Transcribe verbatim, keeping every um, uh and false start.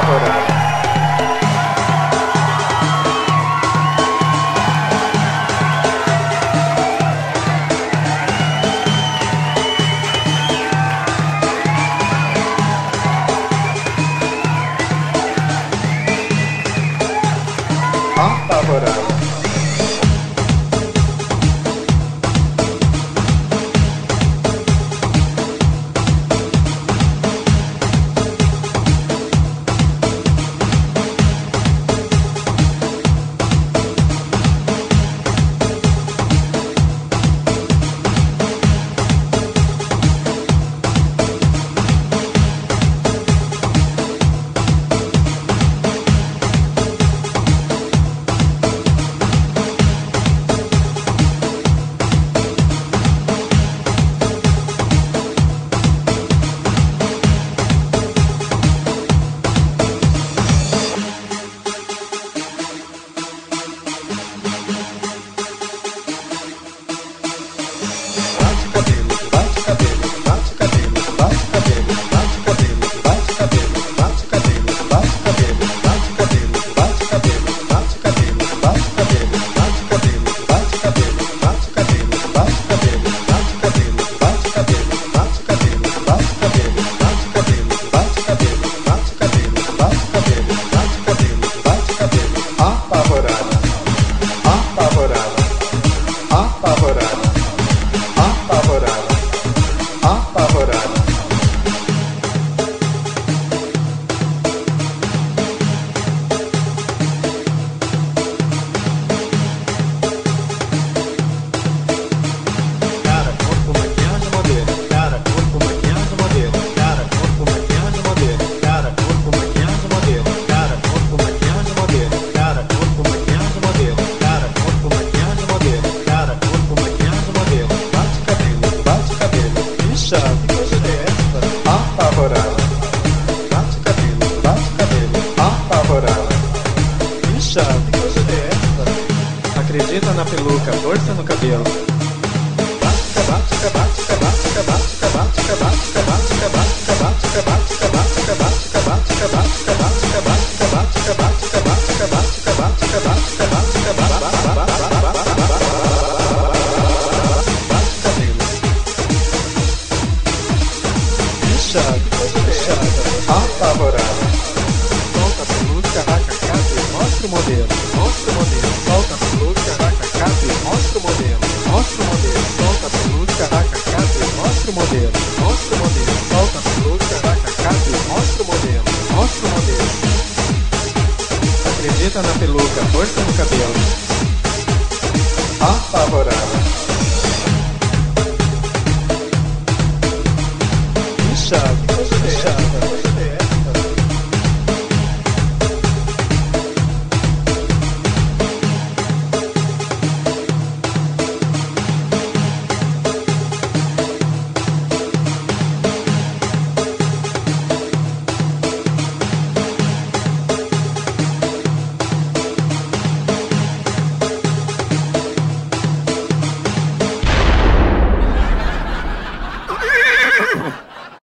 Apavorada. Apavorada. Apavorada. Bate cabelo, bate cabelo. Apavorada. Ixi, que coisa é essa? Acredita na peluca, força no cabelo. Bate, bate, bate, bate, bate, bate, bate, bate, bate, bate, bate, bate, bate, bate, bate, apavorada. Solta a peluca, raca e mostra o modelo. Mostra o modelo. Solta a peluca, raca e mostra o modelo. Mostra o modelo. Solta a peluca, raca e mostra o modelo. Mostra o modelo. Solta a peluca, raca e mostra o modelo. Mostra o modelo. Acredita na peluca, força no cabelo. Apavorada. Inchado.